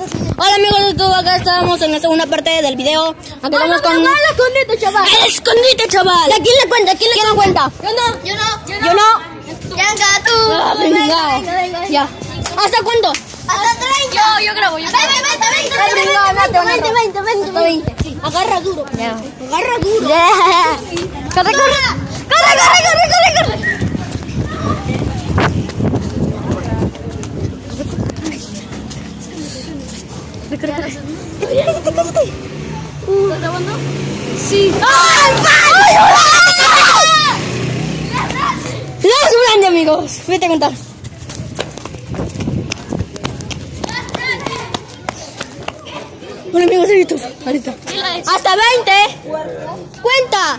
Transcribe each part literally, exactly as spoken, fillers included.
Hola amigos de YouTube, acá estamos en la segunda parte del video. Acá estamos con... el escondite, chaval. ¡El escondite, chaval! ¿A quién le cuenta? ¿Quién le cuenta? Yo no, Yo no, yo no. yo no. Venga tú. Ah, venga. venga, venga. Ya. ¿Hasta cuánto? Hasta treinta. Yo, yo grabo, yo grabo. veinte, veinte, veinte, veinte, veinte, Hasta veinte. Sí. Agarra duro. Ya. Agarra duro. Corre, corre. Corre, corre, corre, corre, corre. ¿Estás grabando? Sí. ¡Ay, ¡ay, no es grande, amigos! Vete a contar. Bueno, amigos de YouTube, ahorita. ¡Hasta veinte! ¡Cuenta!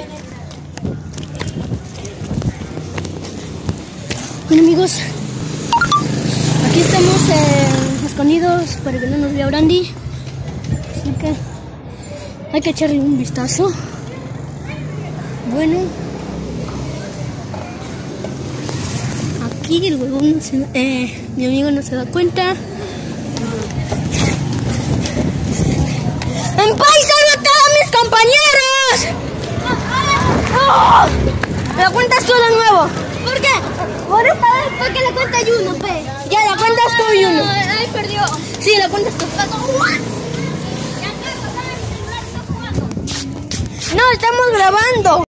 Bueno, amigos, aquí estamos eh, escondidos para que no nos vea Brandy. Así que hay que echarle un vistazo. Bueno, aquí el huevón no se, eh, mi amigo no se da cuenta. ¡En paisano a todos mis compañeros! ¡Oh! ¿La cuentas tú de nuevo? ¿Por qué? Por esta vez, porque la cuenta hay uno, pe. Ya, la cuentas tú y uno. Ay, perdió. Sí, la cuentas tú. No, estamos grabando.